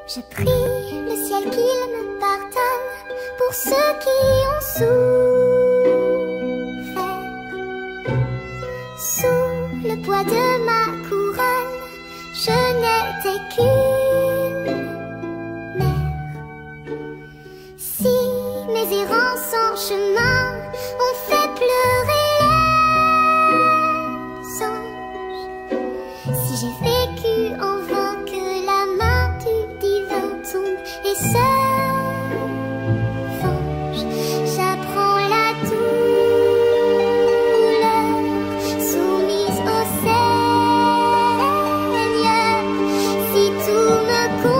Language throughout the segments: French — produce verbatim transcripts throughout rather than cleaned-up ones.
Je prie le ciel qu'il me pardonne pour ceux qui ont souffert. Sous le poids de ma couronne, je n'étais qu'une mère. Si mes errances en chemin ont fait pleurer les anges, si j'ai vécu en vain, que la main du divin tombe et se venge. J'apprends la douleur soumise au Seigneur. Si tout me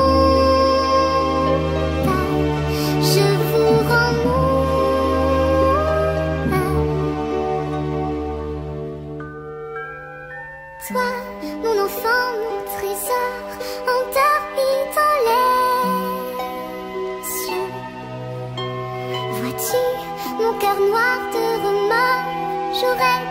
condamne, je vous rends mon âme. Toi, mon enfant, mon trésor, endormi dans les cieux. Vois-tu mon cœur noir de remords? J'aurais